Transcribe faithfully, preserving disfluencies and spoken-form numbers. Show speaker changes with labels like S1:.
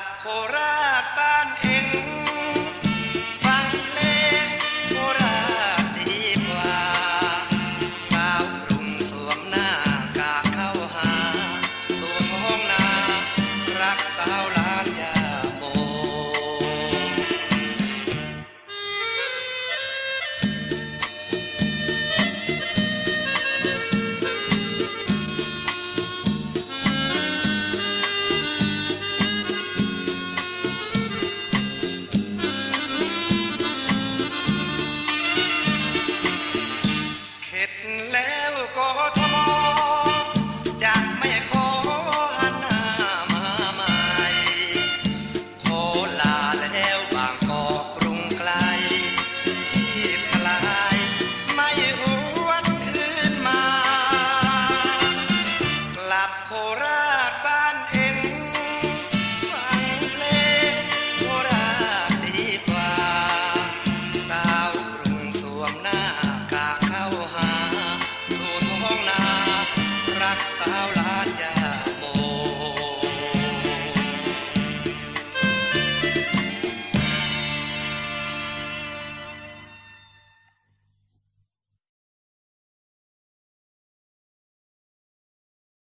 S1: บโคราชบ้านเอ็งฟังเพลงโคราชดีกว่าสาวกรุงสวมหน้ากากเข้าหาสู่ท้องนารักสาวล้านยาโมแล้วกทมจะไม่ขอหันหน้ามาใหม่ขอลาแล้วบางกอกกรุงไกลชีพสลายไม่หวนคืนมากลับโคราชบ้านเอ็งฟังเพลงโคราชดีกว่าสาวกรุงสวมหน้า